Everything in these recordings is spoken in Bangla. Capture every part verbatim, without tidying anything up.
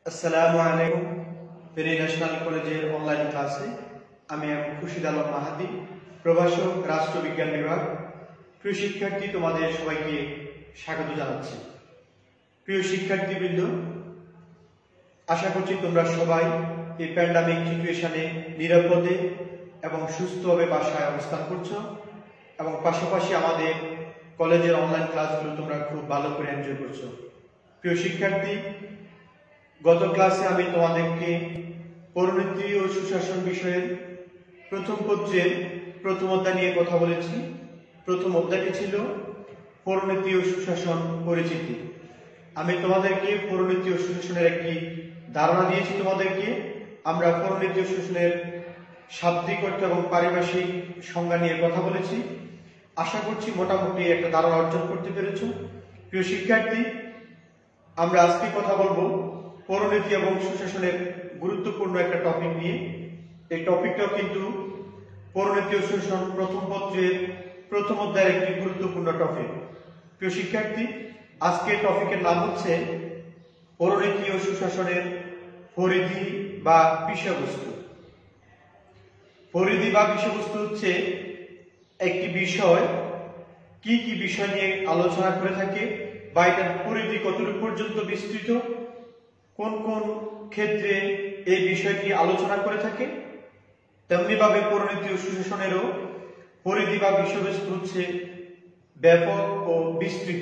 আসসালামু আলাইকুম। ফেনী ন্যাশনাল কলেজের অনলাইন ক্লাসে আমি খুরশিদ আলম মাহাদি, প্রভাষক, রাষ্ট্রবিজ্ঞান বিভাগ। প্রিয় শিক্ষার্থী, তোমাদের সবাইকে স্বাগত জানাচ্ছি। প্রিয় শিক্ষার্থীবৃন্দ, আশা করছি তোমরা সবাই এই প্যান্ডামিক সিচুয়েশনে নিরাপদে এবং সুস্থভাবে বাসায় অবস্থান করছো এবং পাশাপাশি আমাদের কলেজের অনলাইন ক্লাসগুলো তোমরা খুব ভালো করে এনজয় করছো। প্রিয় শিক্ষার্থী, গত ক্লাসে আমি তোমাদেরকে পরিণতি ও সুশাসন বিষয়ের প্রথম পত্রের প্রথম অধ্যায় নিয়ে কথা বলেছি। প্রথম অধ্যায়টি ছিল পরিণতি ও সুশাসন পরিচিতি। আমি তোমাদেরকে পরিণতি ও সুশাসনের একটি ধারণা দিয়েছি। তোমাদেরকে আমরা পরিণতি ও সুশাসনের শাব্দিক অর্থ এবং পারিভাষিক সংজ্ঞা নিয়ে কথা বলেছি। আশা করছি মোটামুটি একটা ধারণা অর্জন করতে পেরেছ। প্রিয় শিক্ষার্থী, আমরা আজকে কথা বলবো পরিণতি এবং সুশাসনের গুরুত্বপূর্ণ একটা টপিক নিয়ে। এই টপিকটাও কিন্তু পরিণতি ও সুশাসন প্রথম পত্রের প্রথম অধ্যায়ের একটি গুরুত্বপূর্ণ টপিক। প্রিয় শিক্ষার্থী, আজকের টপিকের নাম হচ্ছে পরিণতি ও সুশাসনের পরিধি বা বিষয়বস্তু। পরিধি বা বিষয়বস্তু হচ্ছে একটি বিষয় কি কি বিষয় নিয়ে আলোচনা করে থাকে বা এটার পরিধি কতটুকু পর্যন্ত বিস্তৃত, কোন কোন ক্ষেত্রে এই বিষয়টি আলোচনা করে থাকে। তেমনি ভাবে পরিণতি ও সুশাসনেরও পরিধি বা বিষয়বস্তু হচ্ছে ব্যাপক ও বিস্তৃত।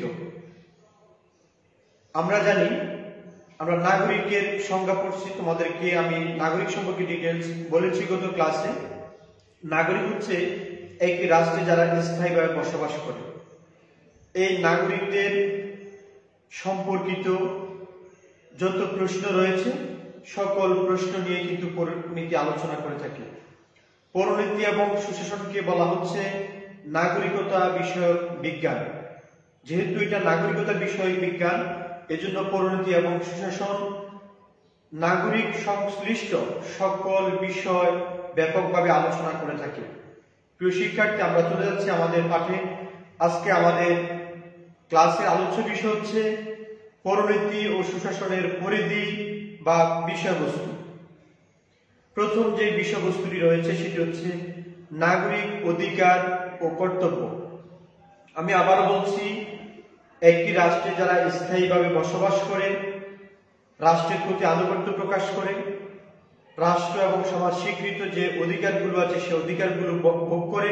আমরা জানি, আমরা নাগরিকের সংজ্ঞা পড়ছি, তোমাদেরকে আমি নাগরিক সম্পর্কে ডিটেলস বলেছি গত ক্লাসে। নাগরিক হচ্ছে একটি রাষ্ট্রে যারা স্থায়ীভাবে বসবাস করে। এই নাগরিকদের সম্পর্কিত যত প্রশ্ন রয়েছে সকল প্রশ্ন নিয়ে কিন্তু পরিণতি আলোচনা করে থাকে। পরিণতি এবং সুশাসনকে বলা হচ্ছে নাগরিকতা বিষয়ক বিজ্ঞান। যেহেতু এটা নাগরিকতা বিষয়ক বিজ্ঞান, এজন্য পরিণতি এবং সুশাসন নাগরিক সংশ্লিষ্ট সকল বিষয় ব্যাপকভাবে আলোচনা করে থাকে। প্রিয় শিক্ষার্থী, আমরা চলে যাচ্ছি আমাদের পাঠে। আজকে আমাদের ক্লাসের আলোচ্য বিষয় হচ্ছে পরিণতি ও সুশাসনের পরিধি বা বিষয়বস্তু। প্রথম যে বিষয়বস্তুটি রয়েছে সেটি হচ্ছে নাগরিক অধিকার ও কর্তব্য। আমি আবার বলছি, একটি রাষ্ট্রে যারা স্থায়ীভাবে বসবাস করে, রাষ্ট্রের প্রতি আনুগত্য প্রকাশ করে, রাষ্ট্র এবং সমাজ স্বীকৃত যে অধিকারগুলো আছে সে অধিকারগুলো ভোগ করে,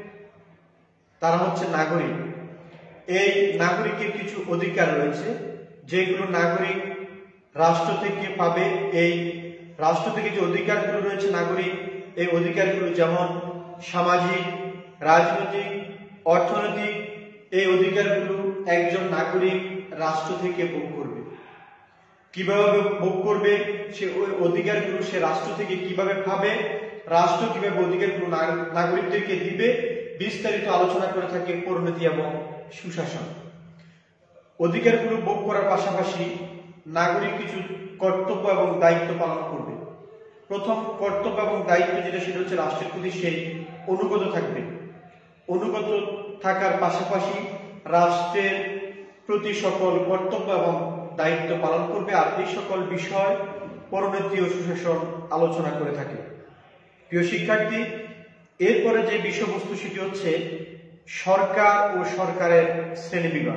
তারা হচ্ছে নাগরিক। এই নাগরিকের কিছু অধিকার রয়েছে যেগুলো নাগরিক রাষ্ট্র থেকে পাবে। এই রাষ্ট্র থেকে যে অধিকারগুলো রয়েছে নাগরিক, এই অধিকারগুলো যেমন সামাজিক, রাজনৈতিক, অর্থনৈতিক, এই অধিকারগুলো একজন নাগরিক রাষ্ট্র থেকে ভোগ করবে। কিভাবে ভোগ করবে, সে ওই অধিকারগুলো সে রাষ্ট্র থেকে কিভাবে পাবে, রাষ্ট্র কিভাবে অধিকারগুলো নাগরিকদেরকে দিবে, বিস্তারিত আলোচনা করে থাকে পরিণতি এবং সুশাসন। অধিকারগুলো ভোগ করার পাশাপাশি নাগরিক কিছু কর্তব্য এবং দায়িত্ব পালন করবে। প্রথম কর্তব্য এবং দায়িত্ব যেটা, সেটা হচ্ছে রাষ্ট্রের প্রতি সেই অনুগত থাকবে। অনুগত থাকার পাশাপাশি রাষ্ট্রের প্রতি সকল কর্তব্য এবং দায়িত্ব পালন করবে। আর এই সকল বিষয় পরিণতি ও সুশাসন আলোচনা করে থাকে। প্রিয় শিক্ষার্থী, এরপরে যে বিষয়বস্তু সেটি হচ্ছে সরকার ও সরকারের শ্রেণীবিভাগ।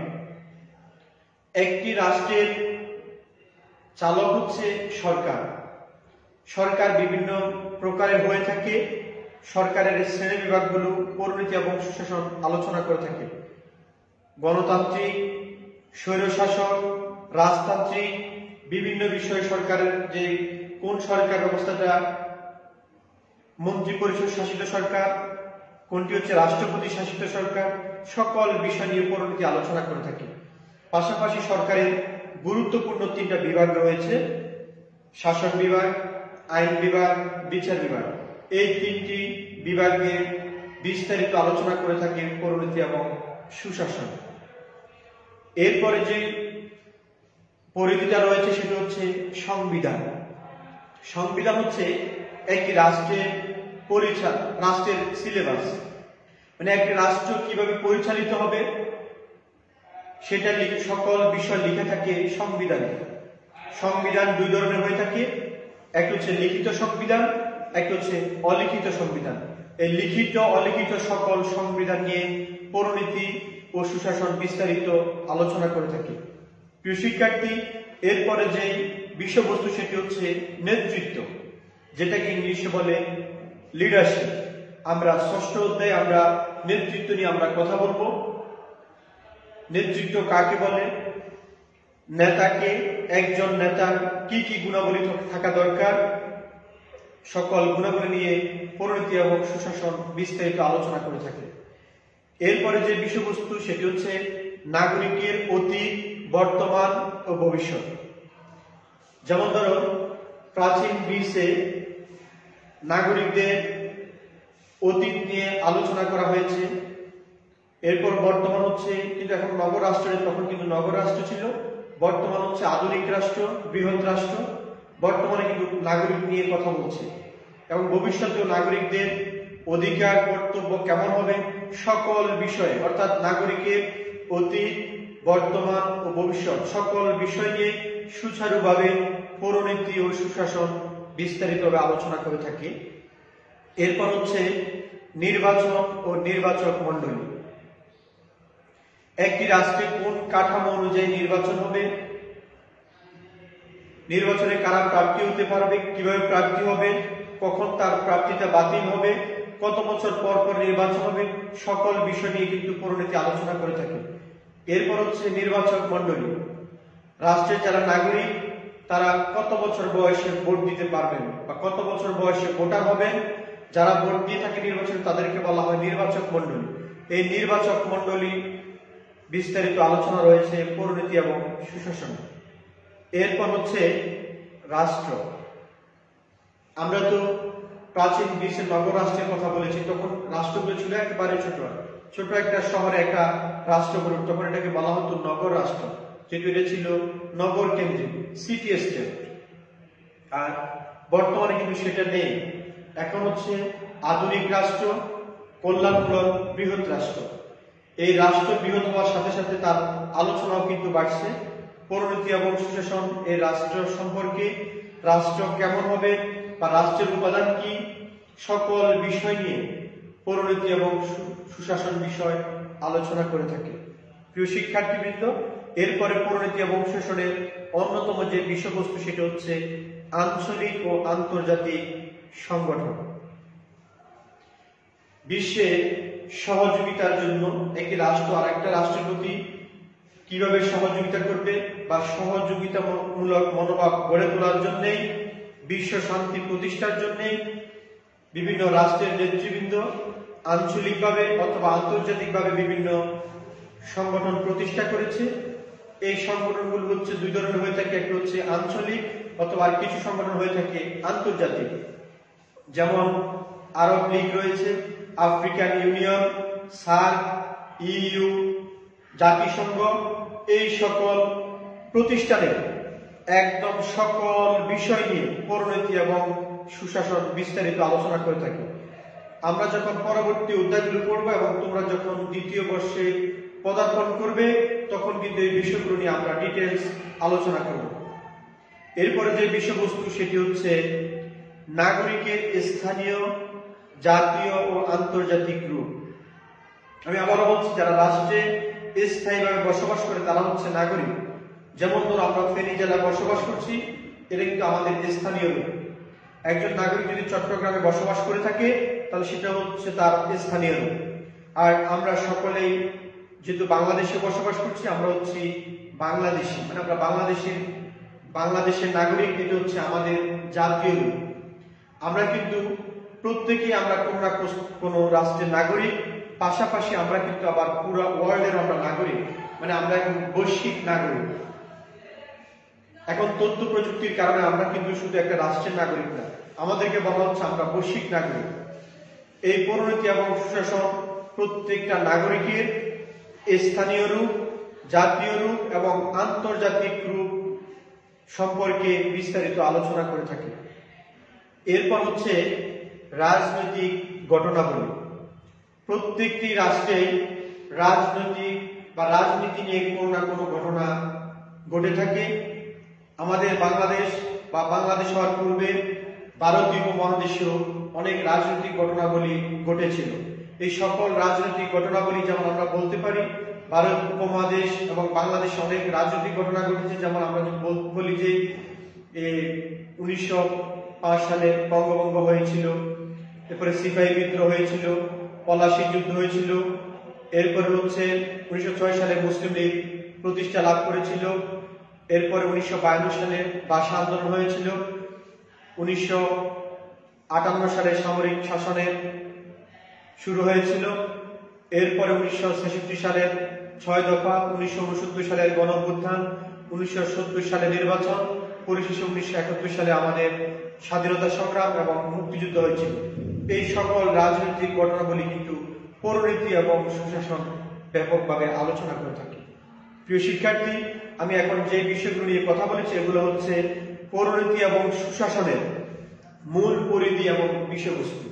একটি রাষ্ট্রের চালক হচ্ছে সরকার। সরকার বিভিন্ন প্রকারের হয়ে থাকে। সরকারের শ্রেণী বিভাগগুলো পরিণতি এবং সুশাসন আলোচনা করে থাকে। গণতান্ত্রিক, স্বৈরশাসক, রাজতান্ত্রিক, বিভিন্ন বিষয়ে সরকারের যে কোন সরকার ব্যবস্থাটা মন্ত্রী পরিষদ শাসিত সরকার, কোনটি হচ্ছে রাষ্ট্রপতি শাসিত সরকার, সকল বিষয় নিয়ে পরিণতি আলোচনা করে থাকে। পাশাপাশি সরকারের গুরুত্বপূর্ণ তিনটা বিভাগ রয়েছে: শাসন বিভাগ, আইন বিভাগ, বিচার বিভাগ। এই তিনটি বিভাগে বিস্তারিত আলোচনা করে থাকে পরিণতি এবং সুশাসন। এরপরে যে পরিধিটা রয়েছে সেটা হচ্ছে সংবিধান। সংবিধান হচ্ছে একটি রাষ্ট্রের পরিচালনা, রাষ্ট্রের সিলেবাস, মানে একটি রাষ্ট্র কিভাবে পরিচালিত হবে সেটা সকল বিষয় লিখে থাকে সংবিধানে। সংবিধান দুই ধরনের হয়ে থাকে, একটা হচ্ছে লিখিত সংবিধান, একটা হচ্ছে অলিখিত সংবিধান। এই লিখিত অলিখিত সকল সংবিধান নিয়ে পৌরনীতি ও সুশাসন বিস্তারিত আলোচনা করে থাকি। প্রিয় শিক্ষার্থী, এরপরে যে বিষয়বস্তু সেটি হচ্ছে নেতৃত্ব, যেটাকে ইংলিশে বলে লিডারশিপ। আমরা ষষ্ঠ অধ্যায়ে আমরা নেতৃত্ব নিয়ে আমরা কথা বলবো। নেতৃত্ব কাকে বলে, নেতাকে, একজন নেতার কি কি গুণাবলী থাকা দরকার, সকল গুণাবলী নিয়ে পরিণতি এবং সুশাসন বিস্তারিত আলোচনা করে থাকে। এরপরে যে বিষয়বস্তু সেটি হচ্ছে নাগরিকের অতীত, বর্তমান ও ভবিষ্যৎ। যেমন ধরো, প্রাচীন গ্রিসে নাগরিকদের অতীত নিয়ে আলোচনা করা হয়েছে। এরপর বর্তমান হচ্ছে, কিন্তু এখন নগর রাষ্ট্র, তখন কিন্তু নগর রাষ্ট্র ছিল, বর্তমান হচ্ছে আধুনিক রাষ্ট্র, বৃহৎ রাষ্ট্র। বর্তমানে কিন্তু নাগরিক নিয়ে কথা বলছে, এবং ভবিষ্যতেও নাগরিকদের অধিকার কর্তব্য কেমন হবে সকল বিষয়ে, অর্থাৎ নাগরিকের অতীত, বর্তমান ও ভবিষ্যৎ সকল বিষয় নিয়ে সুচারুভাবে পৌরনীতি ও সুশাসন বিস্তারিতভাবে আলোচনা করে থাকি। এরপর হচ্ছে নির্বাচন ও নির্বাচক মণ্ডলী। একটি রাষ্ট্রে কোন কাঠামো অনুযায়ী নির্বাচন হবে, নির্বাচনে কারা প্রার্থী হতে পারবে, কিভাবে প্রার্থী হবে, কখন তার প্রার্থীটা বাতিল হবে, কত বছর পর পর নির্বাচন হবে, সকল বিষয় নিয়ে কিন্তু পৌরনীতি আলোচনা করে থাকে। এরপর হচ্ছে নির্বাচক মণ্ডলী। রাষ্ট্রের যারা নাগরিক তারা কত বছর বয়সে ভোট দিতে পারবেন বা কত বছর বয়সে ভোটার হবেন, যারা ভোট দিয়ে থাকে নির্বাচনে তাদেরকে বলা হয় নির্বাচক মণ্ডলী। এই নির্বাচক মণ্ডলী বিস্তারিত আলোচনা রয়েছে পৌরনীতি এবং সুশাসন। এরপর হচ্ছে রাষ্ট্র। আমরা তো প্রাচীন গ্রিসের নগর রাষ্ট্রের কথা বলেছি, তখন রাষ্ট্রগুলো ছিল একেবারে ছোট ছোট একটা শহরে একটা রাষ্ট্র গড়ে, তখন এটাকে বলা হতো নগর রাষ্ট্র, যেহেতু এটা ছিল নগর কেন্দ্রিক, সিটি স্টেট। আর বর্তমানে কিন্তু সেটা নেই, এখন হচ্ছে আধুনিক রাষ্ট্র, কল্যাণমূলক বৃহৎ রাষ্ট্র। এই রাষ্ট্র বৃহৎ হওয়ার সাথে সাথে তার আলোচনাও কিন্তু বাড়ছে। পৌরনীতি এবং সুশাসন এই রাষ্ট্র সম্পর্কে, রাষ্ট্র কেমন হবে বা রাষ্ট্রের উপাদান কি, সকল বিষয় নিয়ে পৌরনীতি এবং সুশাসন বিষয় আলোচনা করে থাকে। প্রিয় শিক্ষার্থীবৃন্দ, এরপরে পৌরনীতি এবং সুশাসনের অন্যতম যে বিষয়বস্তু সেটা হচ্ছে আঞ্চলিক ও আন্তর্জাতিক সংগঠন। বিশ্বে সহযোগিতার জন্য একটি রাষ্ট্র আর একটা রাষ্ট্রের প্রতি কিভাবে সহযোগিতা করবে বা সহযোগিতামূলক মনোভাব গড়ে তোলার জন্যই, বিশ্ব শান্তি প্রতিষ্ঠার জন্যই বিভিন্ন রাষ্ট্রের নেতৃবৃন্দ আঞ্চলিকভাবে অথবা আন্তর্জাতিকভাবে বিভিন্ন সংগঠন প্রতিষ্ঠা করেছে। এই সংগঠনগুলো হচ্ছে দুই ধরনের হয়ে থাকে, একটা হচ্ছে আঞ্চলিক অথবা আর কিছু সংগঠন হয়ে থাকে আন্তর্জাতিক। যেমন আরব লীগ রয়েছে, আফ্রিকান ইউনিয়ন, সার্ক, ইইউ, জাতিসংঘ। এই সকল প্রতিষ্ঠানে একদম সকল বিষয় নিয়ে পৌরনীতি এবং সুশাসন বিস্তারিত আলোচনা করে থাকি। আমরা যখন পরবর্তী অধ্যায়গুলো পড়বো এবং তোমরা যখন দ্বিতীয় বর্ষে পদার্পণ করবে তখন কিন্তু এই বিষয়গুলো নিয়ে আমরা ডিটেলস আলোচনা করব। এরপরে যে বিষয়বস্তু সেটি হচ্ছে নাগরিকের স্থানীয়, জাতীয় ও আন্তর্জাতিক রূপ। আমি আবারও বলছি, যারা রাষ্ট্রে স্থায়ীভাবে বসবাস করে তারা হচ্ছে নাগরিক। যেমন ধরো আমরা ফেনী জেলায় বসবাস করছি, এটা কিন্তু আমাদের স্থানীয় রূপ। একজন নাগরিক যদি চট্টগ্রামে বসবাস করে থাকে তাহলে সেটা হচ্ছে তার স্থানীয় রূপ। আর আমরা সকলেই যেহেতু বাংলাদেশে বসবাস করছি, আমরা হচ্ছি বাংলাদেশি, মানে আমরা বাংলাদেশের বাংলাদেশের নাগরিক, এটা হচ্ছে আমাদের জাতীয় রূপ। আমরা কিন্তু প্রত্যেকেই আমরা কোনো না কোনো রাষ্ট্রের নাগরিক, পাশাপাশি আমরা কিন্তু আবার পুরো ওয়ার্ল্ডের আমরা নাগরিক, মানে আমরা এখন বৈশ্বিক নাগরিক। এখন তথ্য প্রযুক্তির কারণে আমরা কিন্তু শুধু একটা রাষ্ট্রের নাগরিক না, আমাদেরকে বলা হচ্ছে আমরা বৈশ্বিক নাগরিক। এই পৌরনীতি এবং সুশাসন প্রত্যেকটা নাগরিকের স্থানীয় রূপ, জাতীয় রূপ এবং আন্তর্জাতিক রূপ সম্পর্কে বিস্তারিত আলোচনা করে থাকে। এরপর হচ্ছে রাজনৈতিক ঘটনাবলী। প্রত্যেকটি রাষ্ট্রেই রাজনৈতিক বা রাজনীতি নিয়ে কোনো না কোনো ঘটনা ঘটে থাকে। আমাদের বাংলাদেশ বা বাংলাদেশ হওয়ার পূর্বে ভারতীয় উপমহাদেশেও অনেক রাজনৈতিক ঘটনাবলী ঘটেছিল। এই সকল রাজনৈতিক ঘটনাবলী যেমন আমরা বলতে পারি, ভারত উপমহাদেশ এবং বাংলাদেশে অনেক রাজনৈতিক ঘটনা ঘটেছে। যেমন আমরা বলি যে উনিশশো পাঁচ সালে বঙ্গভঙ্গ হয়েছিল, এরপরে সিপাহী বিদ্রোহ হয়েছিল, পলাশী যুদ্ধ হয়েছিল, এরপরে হচ্ছে উনিশশো ছয় সালে মুসলিম লীগ প্রতিষ্ঠা লাভ করেছিল, এরপরে উনিশশো বায়ান্ন সালে ভাষা আন্দোলন হয়েছিল, উনিশশো আটান্ন সালে সামরিক শাসনের শুরু হয়েছিল, এরপরে উনিশশো ছেষট্টি সালের ছয় দফা, উনিশশো উনসত্তর সালের গণ অভ্যুত্থান, উনিশশো সত্তর সালে নির্বাচন, পরিশেষে উনিশশো একাত্তর সালে আমাদের স্বাধীনতা সংগ্রাম এবং মুক্তিযুদ্ধ হয়েছিল। এই সকল রাজনৈতিক ঘটনাগুলি কিন্তু পৌরনীতি এবং সুশাসন ব্যাপকভাবে আলোচনা করে থাকি। প্রিয় শিক্ষার্থী, আমি এখন যে বিষয়গুলো নিয়ে কথা বলেছি এগুলো হচ্ছে পৌরনীতি এবং সুশাসনের মূল পরিধি এবং বিষয়বস্তু।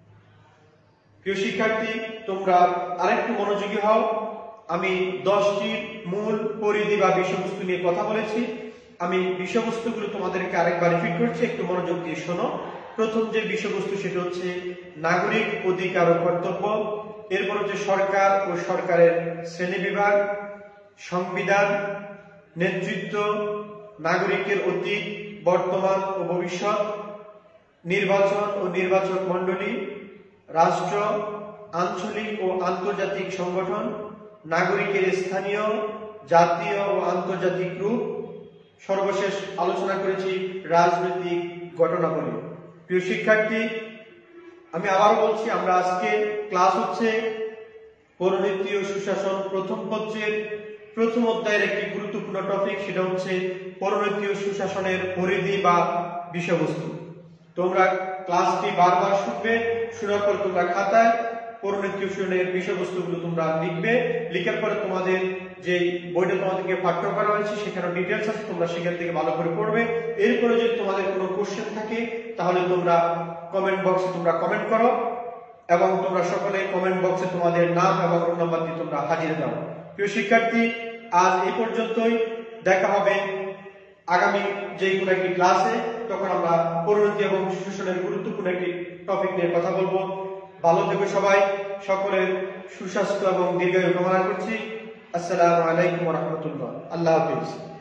প্রিয় শিক্ষার্থী, তোমরা আরেকটু মনোযোগী হও। আমি দশটি মূল পরিধি বা বিষয়বস্তু নিয়ে কথা বলেছি। আমি বিষয়বস্তুগুলো তোমাদেরকে আরেকবার রিপিট করছি, একটু মনোযোগ দিয়ে শোনো। প্রথম যে বিষয়বস্তু সেটা হচ্ছে নাগরিক অধিকার ও কর্তব্য, এরপর হচ্ছে সরকার ও সরকারের শ্রেণীবিভাগ, সংবিধান, নেতৃত্ব, নাগরিকের অতীত, বর্তমান ও ভবিষ্যৎ, নির্বাচন ও নির্বাচক মণ্ডলী, রাষ্ট্র, আঞ্চলিক ও আন্তর্জাতিক সংগঠন, নাগরিকের স্থানীয়, জাতীয় ও আন্তর্জাতিক রূপ, সর্বশেষ আলোচনা করেছি রাজনৈতিক ঘটনাবলী। প্রিয় শিক্ষার্থী, আমি আবার বলছি, আমরা আজকে ক্লাস হচ্ছে পৌরনীতি ও সুশাসন প্রথম পত্রের প্রথম অধ্যায়ের একটি গুরুত্বপূর্ণ টপিক, সেটা হচ্ছে পৌরনীতি ও সুশাসনের পরিধি বা বিষয়বস্তু। তোমরা ক্লাসটি বারবার শুনবে, শোনার পর তোমরা খাতায় পৌরনীতি ও সুশাসনের বিষয়বস্তুগুলো তোমরা লিখবে। লিখার পরে তোমাদের যে বইটা তোমাদেরকে পাঠ্য করা হয়েছে সেখানে ডিটেলস আছে, তোমরা সেখান থেকে ভালো করে পড়বে। এরপরে যদি তোমাদের কোনো কোশ্চেন থাকে তাহলে তোমরা কমেন্ট বক্সে তোমরা কমেন্ট করো এবং তোমরা সকলে কমেন্ট বক্সে তোমাদের নাম এবং রোল নাম্বার দিয়ে তোমরা হাজির দাও। প্রিয় শিক্ষার্থী, আজ এই পর্যন্তই। দেখা হবে আগামী যে কোনো একটি ক্লাসে, তখন আমরা পৌরনীতি এবং সুশাসনের গুরুত্বপূর্ণ একটি টপিক নিয়ে কথা বলবো। ভালো থেকো সবাই, সকলের সুস্বাস্থ্য এবং দীর্ঘায়ু কামনা করছি। আসসালামু আলাইকুম ওয়া রাহমাতুল্লাহ। আল্লাহ হাফেজ।